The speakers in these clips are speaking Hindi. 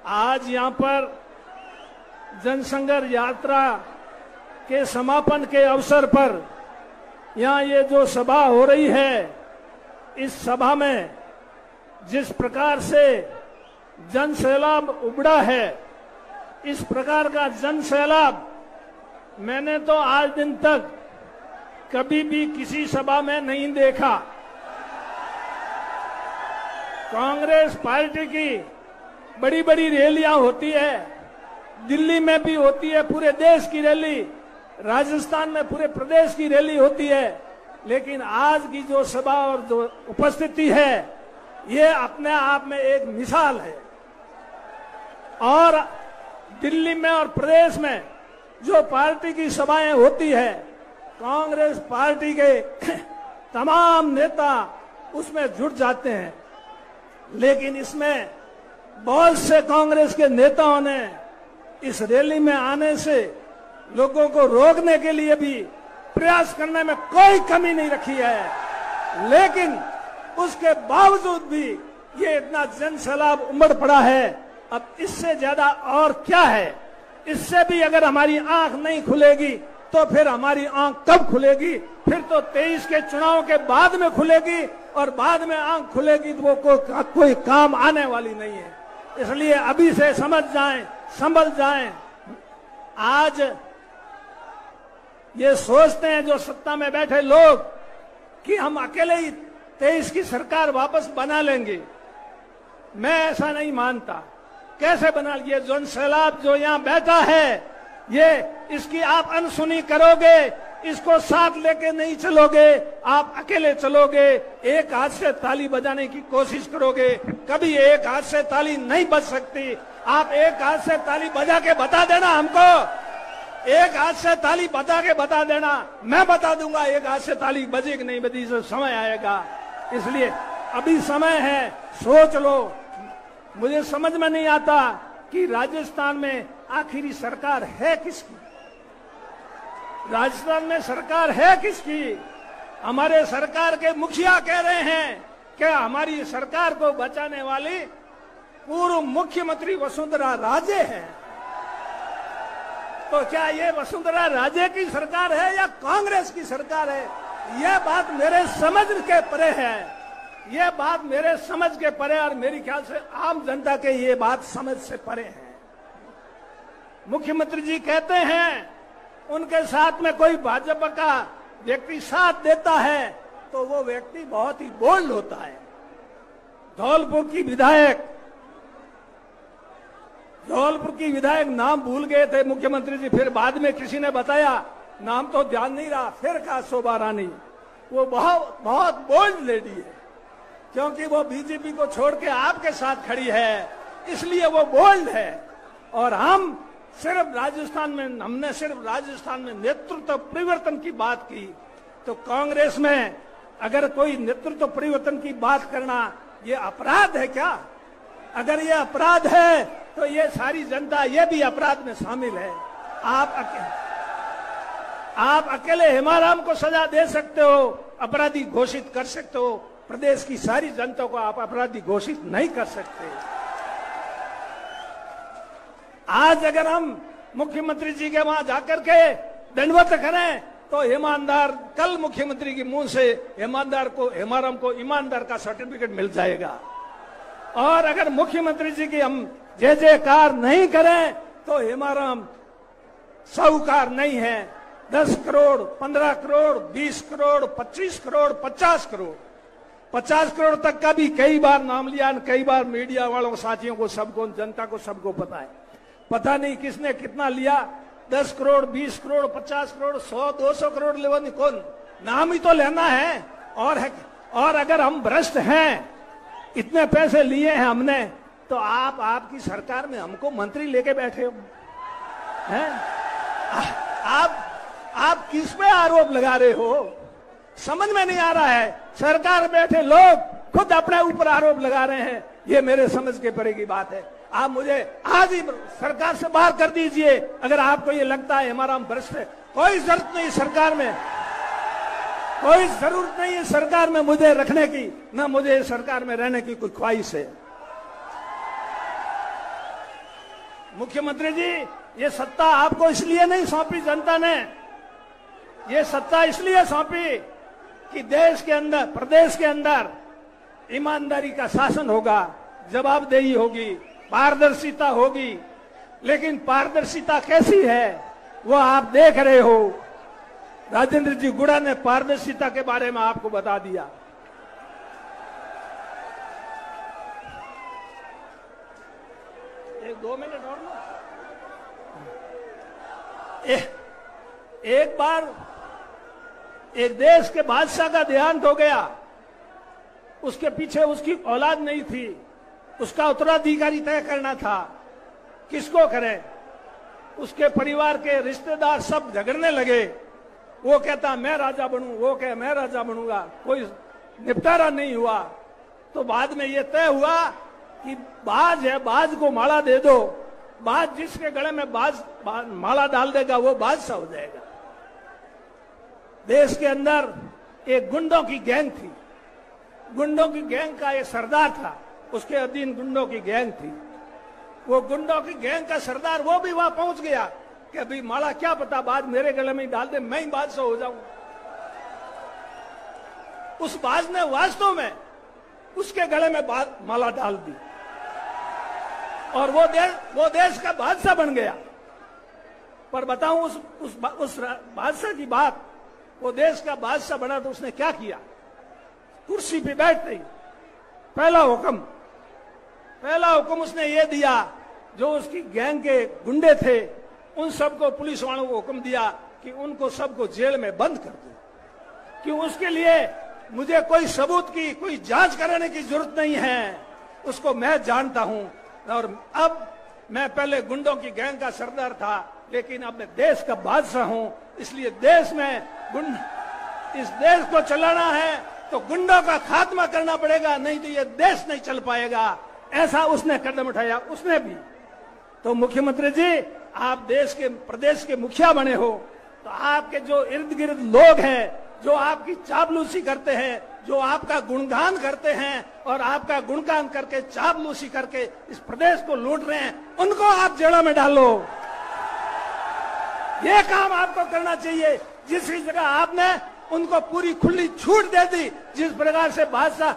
आज यहाँ पर जनसंघर्ष यात्रा के समापन के अवसर पर यहाँ ये जो सभा हो रही है, इस सभा में जिस प्रकार से जन सैलाब उमड़ा है, इस प्रकार का जन सैलाब मैंने तो आज दिन तक कभी भी किसी सभा में नहीं देखा। कांग्रेस पार्टी की बड़ी बड़ी रैलियां होती है, दिल्ली में भी होती है, पूरे देश की रैली, राजस्थान में पूरे प्रदेश की रैली होती है, लेकिन आज की जो सभा और जो उपस्थिति है, ये अपने आप में एक मिसाल है। और दिल्ली में और प्रदेश में जो पार्टी की सभाएं होती है, कांग्रेस पार्टी के तमाम नेता उसमें जुट जाते हैं, लेकिन इसमें बहुत से कांग्रेस के नेताओं ने इस रैली में आने से लोगों को रोकने के लिए भी प्रयास करने में कोई कमी नहीं रखी है, लेकिन उसके बावजूद भी ये इतना जन सैलाब उमड़ पड़ा है। अब इससे ज्यादा और क्या है? इससे भी अगर हमारी आंख नहीं खुलेगी तो फिर हमारी आंख कब खुलेगी? फिर तो 23 के चुनाव के बाद में खुलेगी, और बाद में आंख खुलेगी तो वो कोई काम आने वाली नहीं है। इसलिए अभी से समझ जाएं, संभल जाएं। आज ये सोचते हैं जो सत्ता में बैठे लोग कि हम अकेले ही 23 की सरकार वापस बना लेंगे। मैं ऐसा नहीं मानता। कैसे बना लिए? जन सैलाब जो यहाँ बैठा है, ये इसकी आप अनसुनी करोगे, इसको साथ लेके नहीं चलोगे, आप अकेले चलोगे, एक हाथ से ताली बजाने की कोशिश करोगे, कभी एक हाथ से ताली नहीं बज सकती। आप एक हाथ से ताली बजा के बता देना हमको, एक हाथ से ताली बजा के बता देना, मैं बता दूंगा एक हाथ से ताली बजी कि नहीं बजी, से समय आएगा। इसलिए अभी समय है, सोच लो। मुझे समझ में नहीं आता कि राजस्थान में आखिरी सरकार है किसकी? राजस्थान में सरकार है किसकी? हमारे सरकार के मुखिया कह रहे हैं कि हमारी सरकार को बचाने वाली पूर्व मुख्यमंत्री वसुंधरा राजे है। तो क्या ये वसुंधरा राजे की सरकार है या कांग्रेस की सरकार है? यह बात मेरे समझ के परे है, यह बात मेरे समझ के परे, और मेरी ख्याल से आम जनता के ये बात समझ से परे है। मुख्यमंत्री जी कहते हैं उनके साथ में कोई भाजपा का व्यक्ति साथ देता है तो वो व्यक्ति बहुत ही बोल्ड होता है। धौलपुर की विधायक नाम भूल गए थे मुख्यमंत्री जी, फिर बाद में किसी ने बताया, नाम तो ध्यान नहीं रहा, फिर कहा शोभा रानी। वो बहुत बोल्ड लेडी है, क्योंकि वो बीजेपी को छोड़ के आपके साथ खड़ी है, इसलिए वो बोल्ड है। और हमने सिर्फ राजस्थान में नेतृत्व परिवर्तन की बात की, तो कांग्रेस में अगर कोई नेतृत्व परिवर्तन की बात करना ये अपराध है क्या? अगर ये अपराध है तो ये सारी जनता ये भी अपराध में शामिल है। आप अकेले हेमाराम को सजा दे सकते हो, अपराधी घोषित कर सकते हो, प्रदेश की सारी जनता को आप अपराधी घोषित नहीं कर सकते। आज अगर हम मुख्यमंत्री जी के वहां जाकर के दंडवत करें तो ईमानदार, कल मुख्यमंत्री के मुंह से हेमाराम को ईमानदार का सर्टिफिकेट मिल जाएगा। और अगर मुख्यमंत्री जी की हम जय जयकार नहीं करें तो हेमाराम साहूकार नहीं है। 10 करोड़, 15 करोड़, 20 करोड़, 25 करोड़, 50 करोड़, 50 करोड़ तक का भी कई बार नाम लिया, कई बार मीडिया वालों साथियों को, सबको, जनता को सबको पता है। पता नहीं किसने कितना लिया, 10 करोड़, 20 करोड़, 50 करोड़, 100, 200 करोड़ लेवल कौन? नाम ही तो लेना है। और अगर हम भ्रष्ट हैं, इतने पैसे लिए हैं हमने, तो आपकी सरकार में हमको मंत्री लेके बैठे हो हैं? आप किस पे आरोप लगा रहे हो? समझ में नहीं आ रहा है। सरकार बैठे लोग खुद अपने ऊपर आरोप लगा रहे हैं, ये मेरे समझ के परे की बात है। आप मुझे आज ही सरकार से बाहर कर दीजिए अगर आपको ये लगता है हमारा हम भ्रष्ट है। कोई जरूरत नहीं सरकार में, कोई जरूरत नहीं है सरकार में मुझे रखने की, ना मुझे सरकार में रहने की कोई ख्वाहिश है। मुख्यमंत्री जी, ये सत्ता आपको इसलिए नहीं सौंपी जनता ने, ये सत्ता इसलिए सौंपी कि देश के अंदर, प्रदेश के अंदर ईमानदारी का शासन होगा, जवाबदेही होगी, पारदर्शिता होगी। लेकिन पारदर्शिता कैसी है वो आप देख रहे हो। राजेंद्र जी गुड़ा ने पारदर्शिता के बारे में आपको बता दिया। एक 2 मिनट और ना। एक बार एक देश के बादशाह का देहांत हो गया, उसके पीछे उसकी औलाद नहीं थी, उसका उत्तराधिकारी तय करना था, किसको करें। उसके परिवार के रिश्तेदार सब झगड़ने लगे, वो कहता मैं राजा बनूं, वो कहे मैं राजा बनूंगा, कोई निपटारा नहीं हुआ। तो बाद में ये तय हुआ कि बाज है, बाज को माला दे दो, बाज जिसके गले में माला डाल देगा वो बादशाह हो जाएगा। देश के अंदर एक गुंडों की गैंग थी, गुंडों की गैंग का एक सरदार था, उसके अधीन गुंडों की गैंग थी। वो गुंडों की गैंग का सरदार वो भी वहां पहुंच गया कि अभी माला क्या पता बाज मेरे गले में डाल दे, मैं ही बादशाह हो जाऊं। उस बाज ने वास्तव में उसके गले में माला डाल दी और वो देश का बादशाह बन गया। पर बताऊं उस बादशाह की बात, वो देश का बादशाह बना तो उसने क्या किया। कुर्सी पे बैठते ही पहला हुक्म उसने ये दिया, जो उसकी गैंग के गुंडे थे उन सबको, पुलिस वालों को हुक्म दिया कि उनको सबको जेल में बंद कर दो, कि उसके लिए मुझे कोई सबूत की, कोई जांच कराने की जरूरत नहीं है, उसको मैं जानता हूं। और अब मैं पहले गुंडों की गैंग का सरदार था, लेकिन अब मैं देश का बादशाह हूं, इसलिए देश में इस देश को चलाना है तो गुंडों का खात्मा करना पड़ेगा, नहीं तो ये देश नहीं चल पाएगा। ऐसा उसने कदम उठाया, उसने भी। तो मुख्यमंत्री जी, आप देश के, प्रदेश के मुखिया बने हो, तो आपके जो इर्द गिर्द लोग हैं, जो आपकी चापलूसी करते हैं, जो आपका गुणगान करते हैं और आपका गुणगान करके चापलूसी करके इस प्रदेश को लूट रहे हैं, उनको आप जेलों में डालो। ये काम आपको करना चाहिए। जिस जगह आपने उनको पूरी खुली छूट दे दी, जिस प्रकार से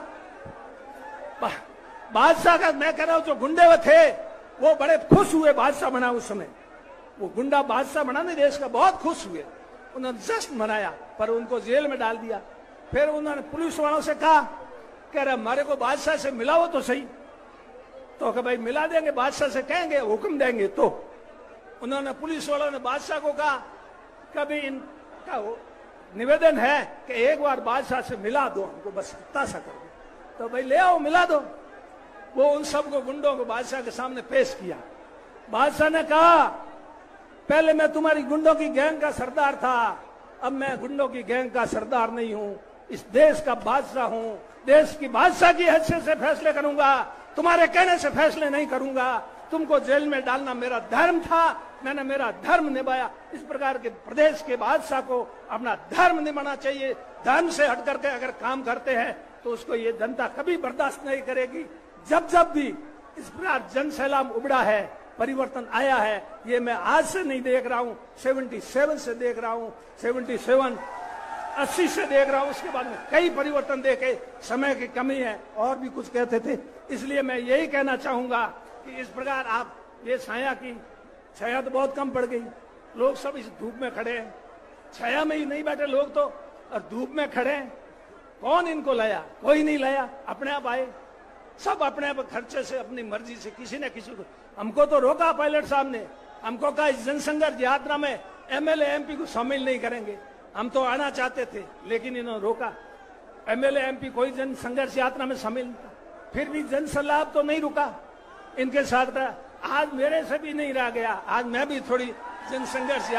बादशाह का, मैं कह रहा हूं जो गुंडे वो थे वो बड़े खुश हुए बादशाह बना। उस समय वो गुंडा बादशाह बना नहीं देश का, बहुत खुश हुए, उन्होंने जश्न मनाया, पर उनको जेल में डाल दिया। फिर उन्होंने पुलिस वालों से कहा, कह रहे हमारे को बादशाह से मिलाओ तो सही। तो कहा भाई मिला देंगे, बादशाह से कहेंगे, हुक्म देंगे। तो उन्होंने, पुलिस वालों ने बादशाह को कहा, कभी इनका निवेदन है कि एक बार बादशाह से मिला दो हमको, बस इतना सा कर दो। तो भाई ले आओ, मिला दो। वो उन सबको, गुंडों को बादशाह के सामने पेश किया। बादशाह ने कहा, पहले मैं तुम्हारी गुंडों की गैंग का सरदार था, अब मैं गुंडों की गैंग का सरदार नहीं हूं, इस देश का बादशाह हूं, देश की बादशाह की हैसियत से फैसले करूंगा, तुम्हारे कहने से फैसले नहीं करूंगा। तुमको जेल में डालना मेरा धर्म था, मैंने मेरा धर्म निभाया। इस प्रकार के प्रदेश के बादशाह को अपना धर्म निभाना चाहिए। धर्म से हट करके अगर काम करते हैं तो उसको ये जनता कभी बर्दाश्त नहीं करेगी। जब जब भी इस प्रकार जन सैलाब उबड़ा है, परिवर्तन आया है, ये मैं आज से नहीं देख रहा हूं, 77 से देख रहा हूं, 77, 80 से देख रहा हूं। उसके बाद में कई परिवर्तन देखे, समय की कमी है, और भी कुछ कहते थे। इसलिए मैं यही कहना चाहूंगा कि इस प्रकार आप ये छाया तो बहुत कम पड़ गई, लोग सब इस धूप में खड़े हैं, छाया में ही नहीं बैठे लोग तो, और धूप में खड़े हैं। कौन इनको लाया? कोई नहीं लाया, अपने आप आए, सब अपने आप खर्चे से, अपनी मर्जी से, किसी ने किसी को। हमको तो रोका पायलट साहब ने, हमको कहा इस जनसंघर्ष यात्रा में एमएलए एमपी को शामिल नहीं करेंगे। हम तो आना चाहते थे, लेकिन इन्होंने रोका। एमएलए एमपी कोई जनसंघर्ष यात्रा में शामिल नहीं था। फिर भी जन सैलाब तो नहीं रुका, इनके साथ था। आज मेरे से भी नहीं रह गया, आज मैं भी थोड़ी जनसंघर्ष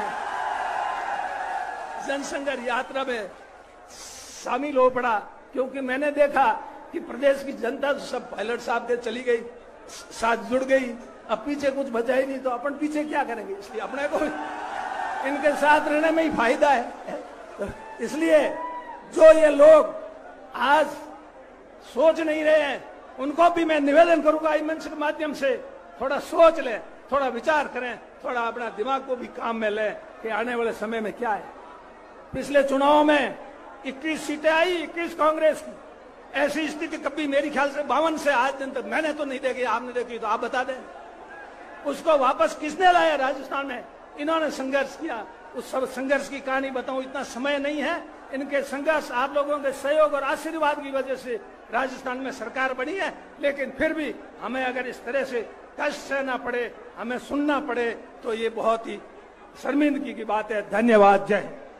यात्रा में शामिल हो पड़ा, क्योंकि मैंने देखा कि प्रदेश की जनता सब पायलट साहब के चली गई, साथ जुड़ गई, अब पीछे कुछ बचा ही नहीं, तो अपन पीछे क्या करेंगे? इसलिए अपने को इनके साथ रहने में ही फायदा है। तो इसलिए जो ये लोग आज सोच नहीं रहे हैं, उनको भी मैं निवेदन करूंगा इस मंच के माध्यम से, थोड़ा सोच लें, थोड़ा विचार करें, थोड़ा अपना दिमाग को भी काम में लें कि आने वाले समय में क्या है। पिछले चुनाव में 21 सीटें आई, 21 कांग्रेस की। ऐसी स्थिति कभी मेरी ख्याल से 52 से आज दिन तक मैंने तो नहीं देखी, आपने देखी तो आप बता दें। उसको वापस किसने लाया राजस्थान में? इन्होंने संघर्ष किया। उस सब संघर्ष की कहानी बताऊं, इतना समय नहीं है। इनके संघर्ष, आप लोगों के सहयोग और आशीर्वाद की वजह से राजस्थान में सरकार बनी है। लेकिन फिर भी हमें अगर इस तरह से कष्ट सहना पड़े, हमें सुनना पड़े, तो ये बहुत ही शर्मिंदगी की बात है। धन्यवाद। जय हिंद।